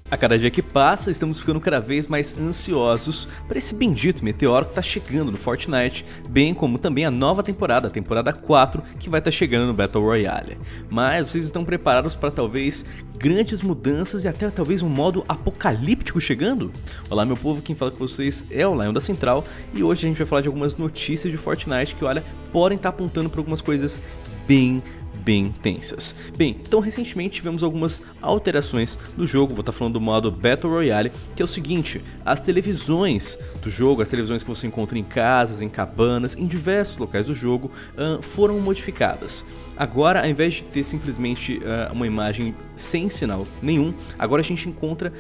A cada dia que passa, estamos ficando cada vez mais ansiosos para esse bendito meteoro que está chegando no Fortnite, bem como também a nova temporada, a temporada 4, que vai estar chegando no Battle Royale. Mas vocês estão preparados para talvez grandes mudanças e até talvez um modo apocalíptico chegando? Olá meu povo, quem fala com vocês é o Lion da Central e hoje a gente vai falar de algumas notícias de Fortnite que, olha, podem estar apontando para algumas coisas bem tensas. Bem, então recentemente tivemos algumas alterações no jogo. Vou estar falando do modo Battle Royale, que é o seguinte: as televisões do jogo, as televisões que você encontra em casas, em cabanas, em diversos locais do jogo, foram modificadas. Agora, ao invés de ter simplesmente uma imagem sem sinal nenhum, agora a gente encontra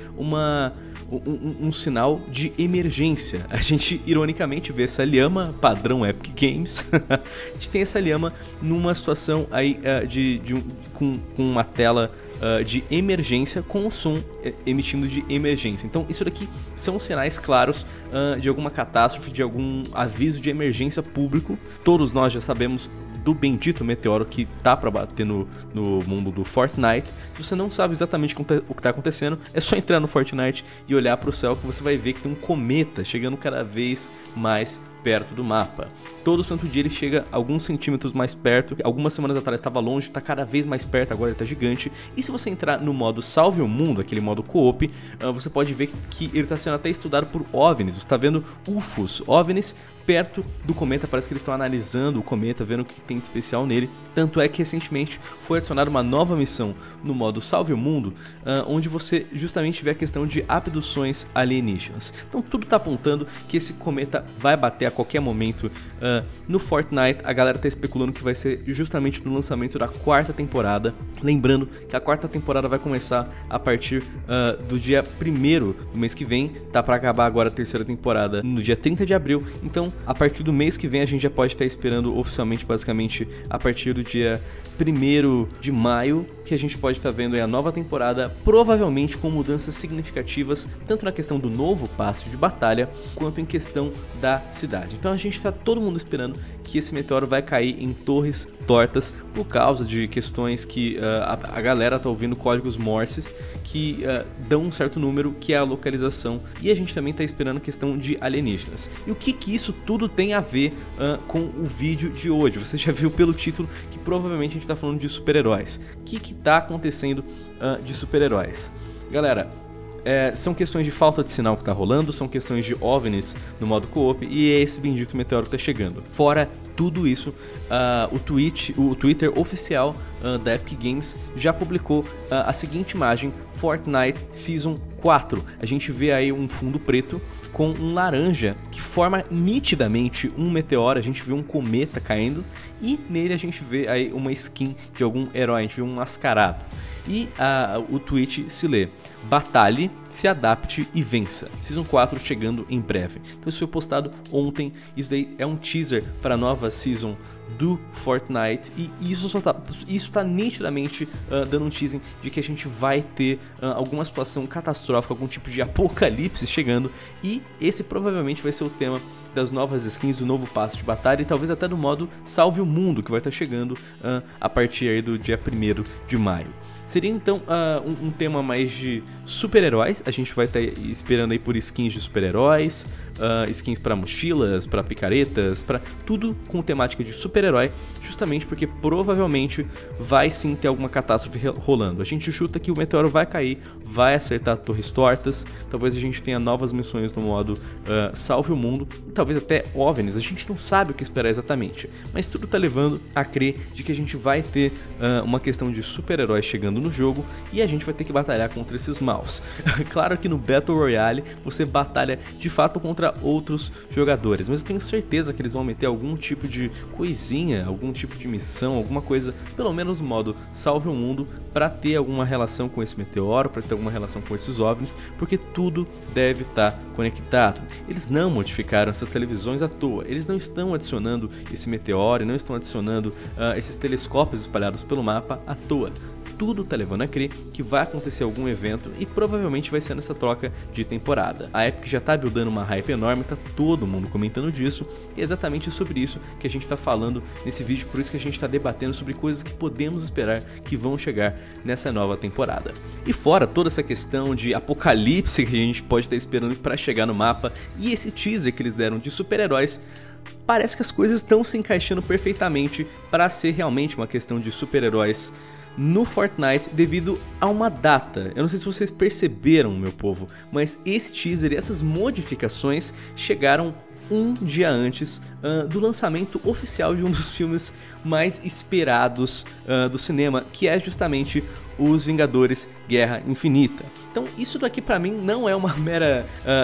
um sinal de emergência. A gente ironicamente vê essa lhama padrão Epic Games. A gente tem essa lhama numa situação aí com uma tela de emergência com o som emitindo de emergência. Então isso daqui são sinais claros de alguma catástrofe, de algum aviso de emergência público. Todos nós já sabemos do bendito meteoro que tá para bater no mundo do Fortnite. Se você não sabe exatamente o que tá acontecendo, é só entrar no Fortnite e olhar para o céu que você vai ver que tem um cometa chegando cada vez mais perto do mapa. Todo santo dia ele chega alguns centímetros mais perto. Algumas semanas atrás estava longe, está cada vez mais perto, agora ele está gigante. E se você entrar no modo Salve o Mundo, aquele modo co-op, você pode ver que ele está sendo até estudado por OVNIs. Você está vendo UFOs, OVNIs perto do cometa. Parece que eles estão analisando o cometa, vendo o que tem de especial nele. Tanto é que recentemente foi adicionada uma nova missão no modo Salve o Mundo, onde você justamente vê a questão de abduções alienígenas. Então tudo está apontando que esse cometa vai bater a qualquer momento no Fortnite. A galera está especulando que vai ser justamente no lançamento da quarta temporada. Lembrando que a quarta temporada vai começar a partir do dia 1º do mês que vem. Tá para acabar agora a terceira temporada no dia 30 de abril. Então, a partir do mês que vem a gente já pode estar esperando oficialmente, basicamente, a partir do dia 1º de maio, que a gente pode estar vendo aí a nova temporada, provavelmente com mudanças significativas, tanto na questão do novo passe de batalha, quanto em questão da cidade. Então a gente está todo mundo esperando que esse meteoro vai cair em torres tortas por causa de questões que a galera tá ouvindo códigos Morses que dão um certo número, que é a localização, e a gente também está esperando a questão de alienígenas. E o que isso tudo tem a ver com o vídeo de hoje? Você já viu pelo título que provavelmente a gente está falando de super-heróis. O que está acontecendo de super-heróis? Galera, são questões de falta de sinal que tá rolando, são questões de OVNIs no modo co-op e é esse bendito meteoro que tá chegando. Fora tudo isso, o Twitter oficial da Epic Games já publicou a seguinte imagem: Fortnite Season 4. A gente vê aí um fundo preto com um laranja que forma nitidamente um meteoro. A gente vê um cometa caindo e nele a gente vê aí uma skin de algum herói, a gente vê um mascarado. E o tweet se lê: batalhe, se adapte e vença. Season 4 chegando em breve. Então isso foi postado ontem. Isso daí é um teaser para a nova Season do Fortnite. E isso tá nitidamente dando um teasing de que a gente vai ter alguma situação catastrófica, algum tipo de apocalipse chegando. E esse provavelmente vai ser o tema das novas skins, do novo passe de batalha e talvez até do modo Salve o Mundo, que vai estar chegando a partir aí do dia 1º de maio. Seria então um tema mais de super-heróis. A gente vai estar esperando aí por skins de super-heróis, skins para mochilas, para picaretas, para tudo com temática de super-herói, justamente porque provavelmente vai sim ter alguma catástrofe rolando. A gente chuta que o meteoro vai cair, vai acertar torres tortas, talvez a gente tenha novas missões no modo Salve o Mundo, e talvez até OVNIs. A gente não sabe o que esperar exatamente, mas tudo tá levando a crer de que a gente vai ter uma questão de super-heróis chegando no jogo e a gente vai ter que batalhar contra esses maus. Claro que no Battle Royale você batalha de fato contra outros jogadores, mas eu tenho certeza que eles vão meter algum tipo de coisinha, algum tipo de missão, alguma coisa, pelo menos no modo Salve o Mundo, para ter alguma relação com esse meteoro, para ter alguma relação com esses OVNIs, porque tudo deve estar conectado. Eles não modificaram essas televisões à toa, eles não estão adicionando esse meteoro, não estão adicionando esses telescópios espalhados pelo mapa à toa. tudo tá levando a crer que vai acontecer algum evento e provavelmente vai ser nessa troca de temporada. A Epic já tá buildando uma hype enorme, tá todo mundo comentando disso, e é exatamente sobre isso que a gente tá falando nesse vídeo, por isso que a gente tá debatendo sobre coisas que podemos esperar que vão chegar nessa nova temporada. E fora toda essa questão de apocalipse que a gente pode estar esperando para chegar no mapa, e esse teaser que eles deram de super-heróis, parece que as coisas estão se encaixando perfeitamente para ser realmente uma questão de super-heróis no Fortnite devido a uma data. Eu não sei se vocês perceberam, meu povo, mas esse teaser e essas modificações chegaram um dia antes do lançamento oficial de um dos filmes mais esperados do cinema, que é justamente Os Vingadores Guerra Infinita. Então isso daqui pra mim não é uma mera,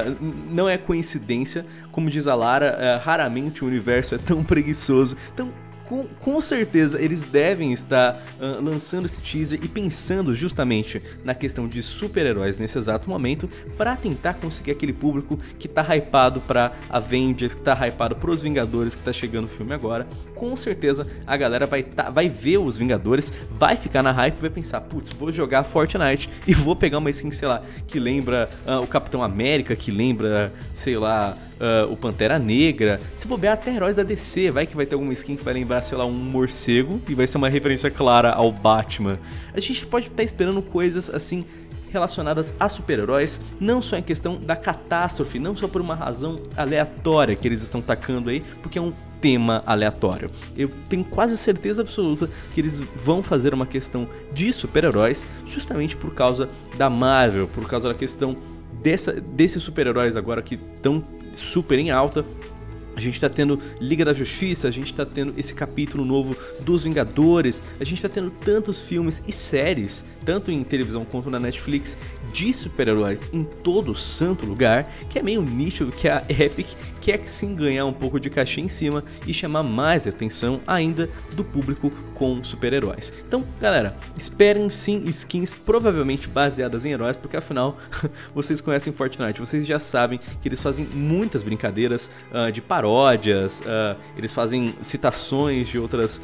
não é coincidência, como diz a Lara, raramente o universo é tão preguiçoso. Então com certeza eles devem estar lançando esse teaser e pensando justamente na questão de super-heróis nesse exato momento para tentar conseguir aquele público que tá hypado para Avengers, que tá hypado pros Vingadores, que tá chegando o filme agora. Com certeza a galera vai ver os Vingadores, vai ficar na hype e vai pensar, putz, vou jogar Fortnite e vou pegar uma skin, sei lá, que lembra o Capitão América, que lembra, sei lá, o Pantera Negra, se bobear até heróis da DC, vai que vai ter alguma skin que vai lembrar, sei lá, um morcego e vai ser uma referência clara ao Batman. A gente pode estar esperando coisas assim relacionadas a super-heróis, não só em questão da catástrofe, não só por uma razão aleatória que eles estão tacando aí, porque é um tema aleatório. Eu tenho quase certeza absoluta que eles vão fazer uma questão de super-heróis justamente por causa da Marvel, por causa da questão desses super-heróis agora que estão super em alta. A gente tá tendo Liga da Justiça, a gente tá tendo esse capítulo novo dos Vingadores, a gente tá tendo tantos filmes e séries, tanto em televisão quanto na Netflix, de super-heróis em todo santo lugar, que é meio nicho que a Epic quer sim ganhar um pouco de cachê em cima e chamar mais atenção ainda do público com super-heróis. Então, galera, esperem sim skins provavelmente baseadas em heróis, porque afinal, vocês conhecem Fortnite, vocês já sabem que eles fazem muitas brincadeiras de paródias, eles fazem citações de outras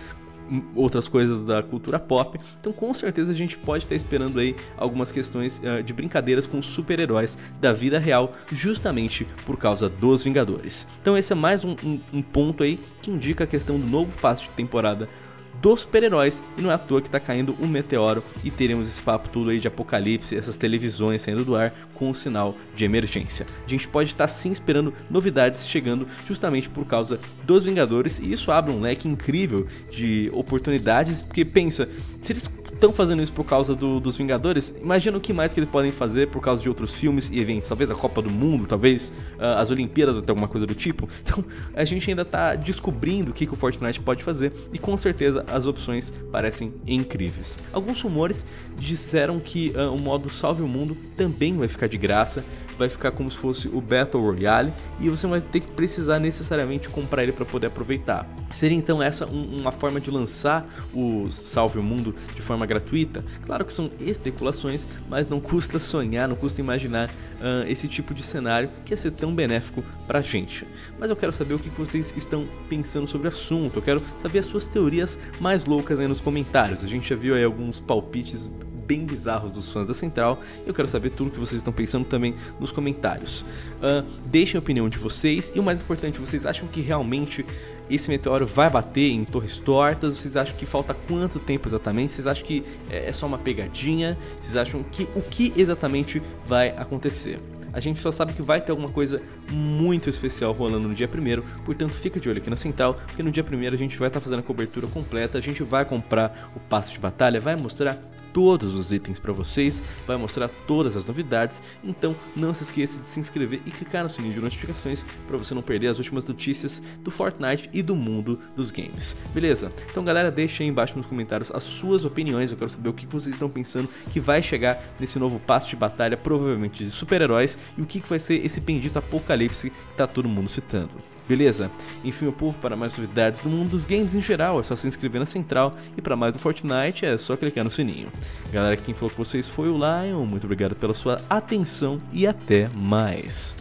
coisas da cultura pop, então com certeza a gente pode estar esperando aí algumas questões de brincadeiras com super-heróis da vida real, justamente por causa dos Vingadores. Então esse é mais um ponto aí que indica a questão do novo passe de temporada dos super-heróis, e não é à toa que tá caindo um meteoro e teremos esse papo todo aí de apocalipse, essas televisões saindo do ar com um sinal de emergência. A gente pode estar sim esperando novidades chegando justamente por causa dos Vingadores, e isso abre um leque incrível de oportunidades, porque pensa, se eles estão fazendo isso por causa dos Vingadores, imagina o que mais que eles podem fazer por causa de outros filmes e eventos, talvez a Copa do Mundo, talvez as Olimpíadas ou até alguma coisa do tipo. Então a gente ainda está descobrindo o que o Fortnite pode fazer, e com certeza as opções parecem incríveis. Alguns rumores disseram que o modo Salve o Mundo também vai ficar de graça, vai ficar como se fosse o Battle Royale, e você não vai ter que precisar necessariamente comprar ele para poder aproveitar. Seria então essa uma forma de lançar o Salve o Mundo de forma gratuita? Claro que são especulações, mas não custa sonhar, não custa imaginar esse tipo de cenário que ia ser tão benéfico pra gente. Mas eu quero saber o que vocês estão pensando sobre o assunto, eu quero saber as suas teorias mais loucas aí nos comentários. A gente já viu aí alguns palpites bem bizarros dos fãs da Central, e eu quero saber tudo o que vocês estão pensando também nos comentários. Deixem a opinião de vocês, e o mais importante, vocês acham que realmente esse meteoro vai bater em Torres Tortas? Vocês acham que falta quanto tempo exatamente? Vocês acham que é só uma pegadinha? Vocês acham que o que exatamente vai acontecer? A gente só sabe que vai ter alguma coisa muito especial rolando no dia 1º, portanto fica de olho aqui na Central, porque no dia 1º a gente vai estar fazendo a cobertura completa, a gente vai comprar o passe de batalha, vai mostrar todos os itens para vocês, vai mostrar todas as novidades, então não se esqueça de se inscrever e clicar no sininho de notificações para você não perder as últimas notícias do Fortnite e do mundo dos games, beleza? Então galera, deixa aí embaixo nos comentários as suas opiniões, eu quero saber o que vocês estão pensando que vai chegar nesse novo passe de batalha, provavelmente de super-heróis, e o que vai ser esse bendito apocalipse que tá todo mundo citando. Beleza? Enfim, meu povo, para mais novidades do mundo dos games em geral, é só se inscrever na Central, e para mais do Fortnite é só clicar no sininho. Galera, quem falou com vocês foi o Lion, muito obrigado pela sua atenção e até mais.